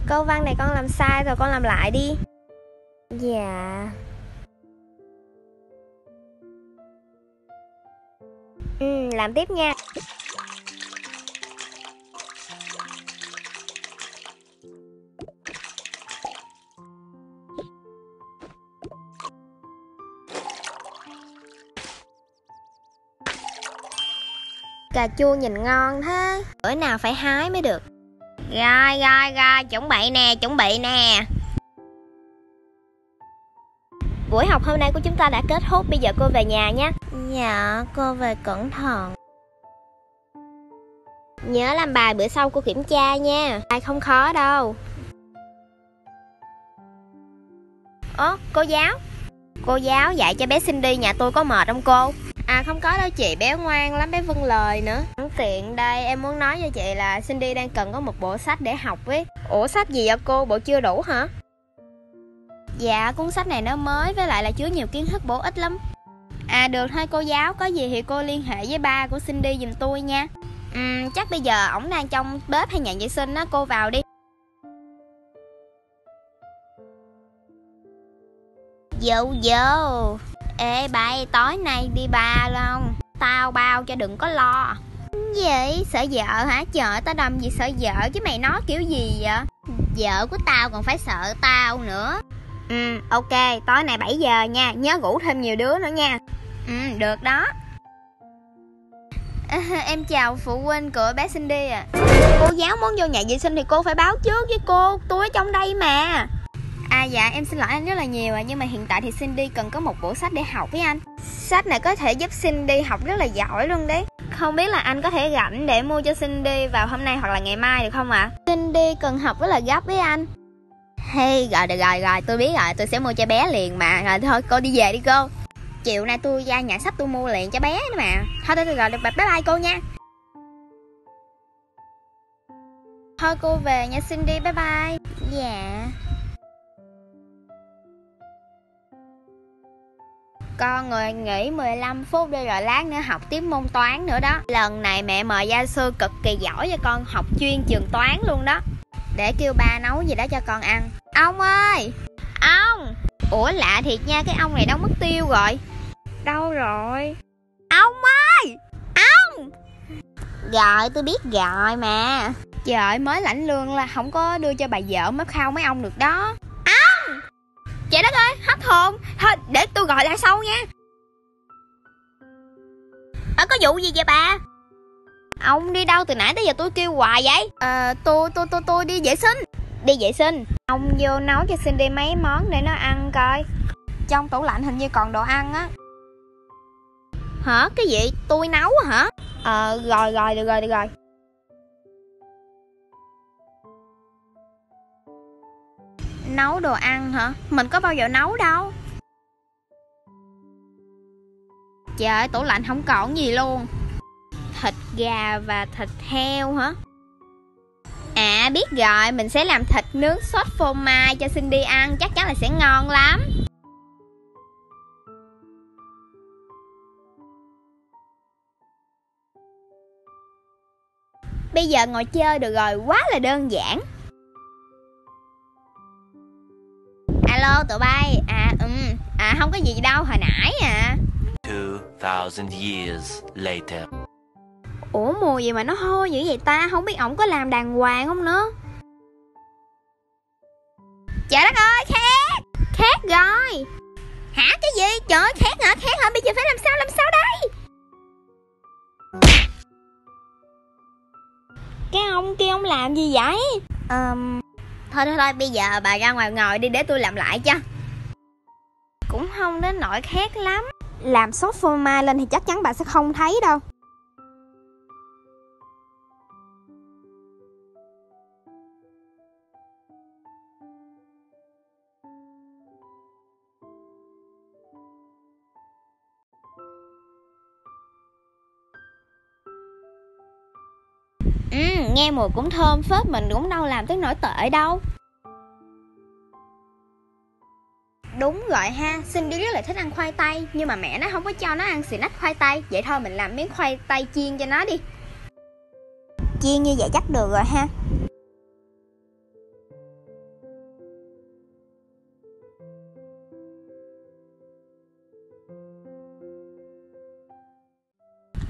Câu văn này con làm sai rồi, con làm lại đi. Dạ. Làm tiếp nha. Cà chua nhìn ngon thế, bữa nào phải hái mới được. Rồi, chuẩn bị nè. Buổi học hôm nay của chúng ta đã kết thúc, bây giờ cô về nhà nhé. Dạ, cô về cẩn thận. Nhớ làm bài bữa sau cô kiểm tra nha, bài không khó đâu. Cô giáo dạy cho bé Cindy nhà tôi có mệt không cô? À không có đâu chị, bé ngoan lắm, bé vâng lời nữa. Tiện đây, em muốn nói cho chị là Cindy đang cần có một bộ sách để học ấy. Ủa sách gì vậy cô, bộ chưa đủ hả? Dạ, cuốn sách này nó mới với lại là chứa nhiều kiến thức bổ ích lắm. À được thôi cô giáo, có gì thì cô liên hệ với ba của Cindy giùm tôi nha. Chắc bây giờ ổng đang trong bếp hay nhà vệ sinh á, cô vào đi. Vô. Ê bay, tối nay đi bar không? Tao bao cho đừng có lo. Gì? Sợ vợ hả? Trời, tao đâm gì sợ vợ chứ mày nói kiểu gì vậy? Vợ của tao còn phải sợ tao nữa. Ok, tối nay 7 giờ nha, nhớ rủ thêm nhiều đứa nữa nha. Được đó. Em chào phụ huynh của bé Cindy à. Cô giáo muốn vô nhà vệ sinh thì cô phải báo trước với cô, tôi ở trong đây mà. À dạ, em xin lỗi anh rất là nhiều nhưng mà hiện tại thì Cindy cần có một bộ sách để học với anh. Sách này có thể giúp Cindy học rất là giỏi luôn đấy. Không biết là anh có thể rảnh để mua cho Cindy vào hôm nay hoặc là ngày mai được không ạ? Cindy cần học rất là gấp với anh. Hey, rồi, tôi biết rồi, tôi sẽ mua cho bé liền mà. Rồi thôi, cô đi về đi cô. Chiều nay tôi ra nhà sách tôi mua liền cho bé nữa mà. Thôi rồi, bye bye cô nha. Thôi cô về nha Cindy, bye bye. Dạ. Con người nghỉ 15 phút đi rồi lát nữa học tiếp môn toán nữa đó. Lần này mẹ mời gia sư cực kỳ giỏi cho con học chuyên trường toán luôn đó. Để kêu ba nấu gì đó cho con ăn. Ông ơi! Ông! Ủa lạ thiệt nha, cái ông này đâu mất tiêu rồi. Đâu rồi? Ông ơi! Ông! Rồi, tôi biết rồi mà. Trời, mới lãnh lương là không có đưa cho bà vợ mới khao mấy ông được đó. Ông! Trời đất ơi, hết hồn. Thôi, để tôi gọi lại sau nha. Có vụ gì vậy bà? Ông đi đâu từ nãy tới giờ tôi kêu hoài vậy? Tôi đi vệ sinh. Đi vệ sinh? Ông vô nấu cho Cindy mấy món để nó ăn coi. Trong tủ lạnh hình như còn đồ ăn á. Hả? Cái gì? Tôi nấu hả? Rồi, được rồi. Nấu đồ ăn hả? Mình có bao giờ nấu đâu. Trời ơi, tủ lạnh không còn gì luôn. Thịt gà và thịt heo hả? À biết rồi, mình sẽ làm thịt nướng sốt phô mai cho Cindy ăn, chắc chắn là sẽ ngon lắm. Bây giờ ngồi chơi được rồi, quá là đơn giản. Alo tụi bay. Không có gì đâu, hồi nãy 2000 years later. Ủa mùi gì mà nó hôi dữ vậy ta? Không biết ổng có làm đàng hoàng không nữa. Trời đất ơi, khét rồi. Hả? Cái gì? Trời ơi, khét hả? Bây giờ phải làm sao đây? Cái ông kia ông làm gì vậy? Thôi, bây giờ bà ra ngoài ngồi đi để tôi làm lại cho. Cũng không đến nỗi khét lắm. Làm sốt phô mai lên thì chắc chắn bà sẽ không thấy đâu. Nghe mùi cũng thơm phết, mình cũng đâu làm tới nỗi tệ đâu. Đúng rồi ha, Cindy rất là thích ăn khoai tây, nhưng mà mẹ nó không có cho nó ăn xì nách khoai tây. Vậy thôi mình làm miếng khoai tây chiên cho nó đi. Chiên như vậy chắc được rồi ha.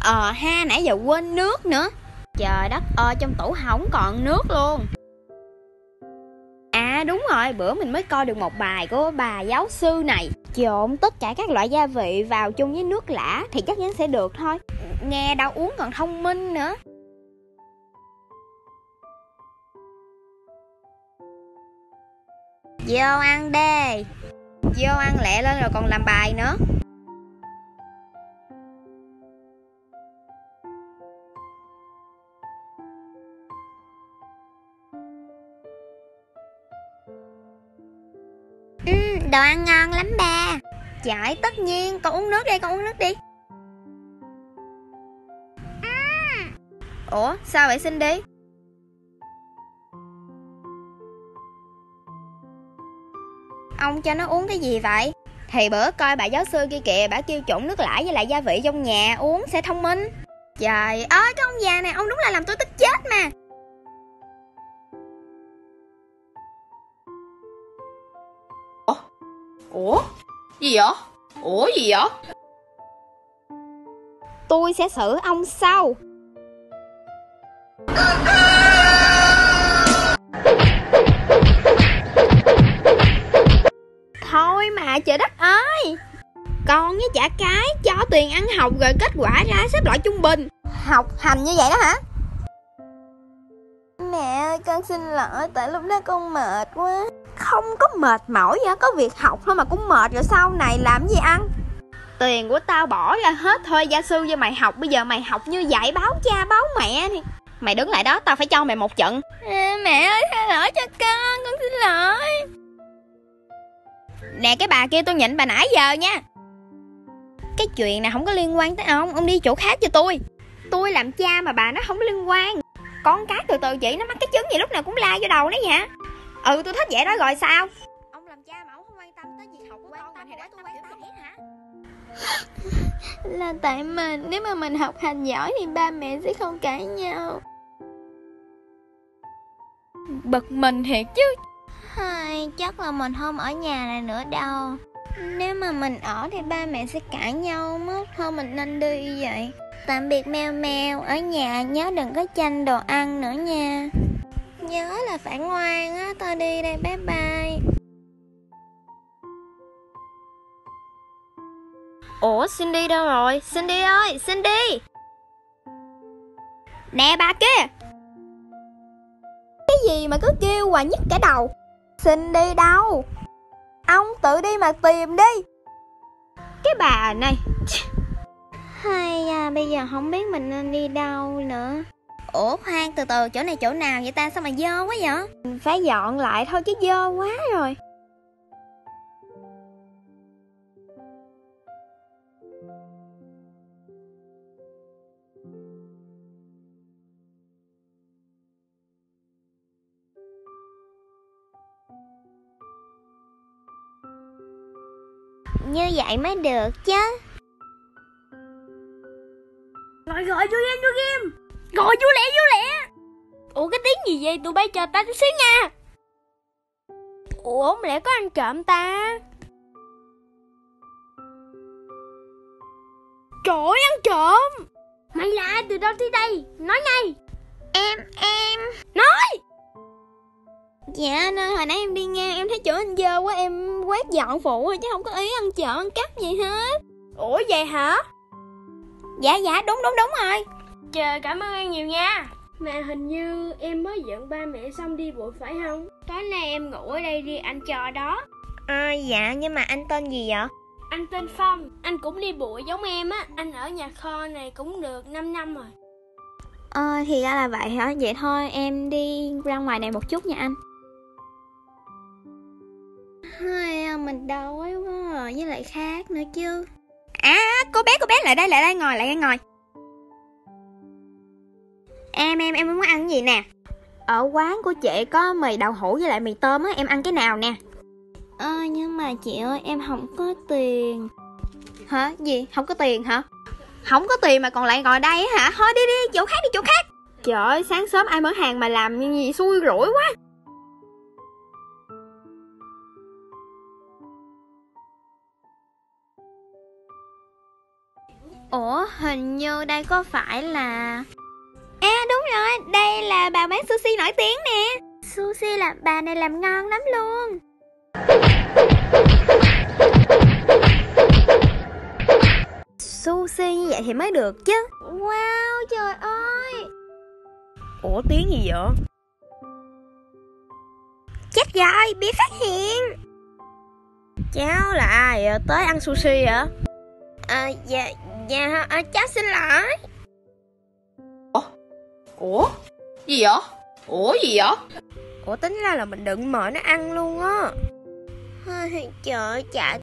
Ha, nãy giờ quên nước nữa. Trời đất ơi, trong tủ không còn nước luôn. À đúng rồi, bữa mình mới coi được một bài của bà giáo sư này. Trộn tất cả các loại gia vị vào chung với nước lã thì chắc chắn sẽ được thôi. Nghe đâu uống còn thông minh nữa. Vô ăn đi. Vô ăn lẹ lên rồi còn làm bài nữa. Đồ ăn ngon lắm ba. Trời, tất nhiên, con uống nước đi, con uống nước đi. Ủa, sao vậy Cindy? Ông cho nó uống cái gì vậy? Thì bữa coi bà giáo sư kia kìa, bà kêu trộn nước lã với lại gia vị trong nhà uống sẽ thông minh. Trời ơi, cái ông già này, ông đúng là làm tôi tức chết mà. Ủa? Gì vậy? Ủa gì vậy? Tôi sẽ xử ông sau. Thôi mà trời đất ơi. Con với chả cái cho tiền ăn học rồi kết quả ra xếp loại trung bình. Học hành như vậy đó hả? Mẹ ơi, con xin lỗi, tại lúc đó con mệt quá. Không có mệt mỏi vậy, có việc học thôi mà cũng mệt rồi sau này làm gì ăn. Tiền của tao bỏ ra hết thôi gia sư cho mày học. Bây giờ mày học như vậy báo cha báo mẹ thì mày đứng lại đó, tao phải cho mày một trận. Mẹ ơi, tha lỗi cho con xin lỗi. Nè cái bà kia, tôi nhịn bà nãy giờ nha. Cái chuyện này không có liên quan tới ông đi chỗ khác cho tôi. Tôi làm cha mà bà nó không có liên quan. Con cái từ từ chị, nó mắc cái chứng gì lúc nào cũng la vô đầu nó vậy. Tôi thích vậy đó rồi sao? Ông làm cha mà ông không quan tâm tới việc học của con mình thì để tôi quan tâm hết hả? Là tại mình, nếu mà mình học hành giỏi thì ba mẹ sẽ không cãi nhau. Bực mình thiệt chứ. Chắc là mình không ở nhà này nữa đâu. Nếu mà mình ở thì ba mẹ sẽ cãi nhau mất. Thôi mình nên đi vậy. Tạm biệt meo meo. Ở nhà nhớ đừng có chanh đồ ăn nữa nha. Nhớ là phải ngoan á. Tôi đi đây, bye bye. Ủa Cindy đâu rồi? Cindy ơi, Cindy. Nè bà kia. Cái gì mà cứ kêu hoài nhức cả đầu. Cindy đâu? Ông tự đi mà tìm đi. Cái bà này. Bây giờ không biết mình nên đi đâu nữa. Ủa khoan, từ từ, chỗ này chỗ nào vậy ta? Sao mà dơ quá vậy? Mình phải dọn lại thôi chứ dơ quá rồi. Như vậy mới được chứ. Gọi vô game. Gọi vô lẹ. Ủa cái tiếng gì vậy? Tụi bay chờ ta chút xíu nha. Ủa mà lẽ có ăn trộm ta? Trời ơi, ăn trộm. Mày là ai, từ đâu tới đây? Nói ngay. Em Nói. Dạ nên hồi nãy em đi ngang em thấy chỗ anh dơ quá, em quét dọn phụ thôi chứ không có ý ăn trộm ăn cắp gì hết. Ủa vậy hả? Dạ đúng rồi. Trời, cảm ơn em nhiều nha. Mà hình như em mới giận ba mẹ xong đi bụi phải không? Tối nay em ngủ ở đây đi, anh chờ đó. Dạ nhưng mà anh tên gì vậy? Anh tên Phong, anh cũng đi bụi giống em á. Anh ở nhà kho này cũng được 5 năm rồi. Thì ra là vậy hả? Vậy thôi em đi ra ngoài này một chút nha anh. Mình đói quá rồi, với lại khát nữa chứ. Cô bé lại đây ngồi. Em muốn ăn cái gì nè? Ở quán của chị có mì đậu hũ với lại mì tôm á, em ăn cái nào nè? Nhưng mà chị ơi, em không có tiền. Hả? Gì? Không có tiền hả? Không có tiền mà còn lại ngồi đây á hả? Thôi đi chỗ khác. Trời ơi, sáng sớm ai mở hàng mà làm như gì xui rủi quá. Ủa, hình như đây có phải là... À đúng rồi, đây là bà bán sushi nổi tiếng nè. Sushi là bà này làm ngon lắm luôn. Sushi như vậy thì mới được chứ. Wow, trời ơi. Ủa tiếng gì vậy? Chết rồi, bị phát hiện. Cháu là ai vậy? Tới ăn sushi hả? Dạ, cháu xin lỗi. Ủa? Gì vậy? Ủa gì vậy? Ủa tính ra là mình đừng mời nó ăn luôn á. Trời ơi, chả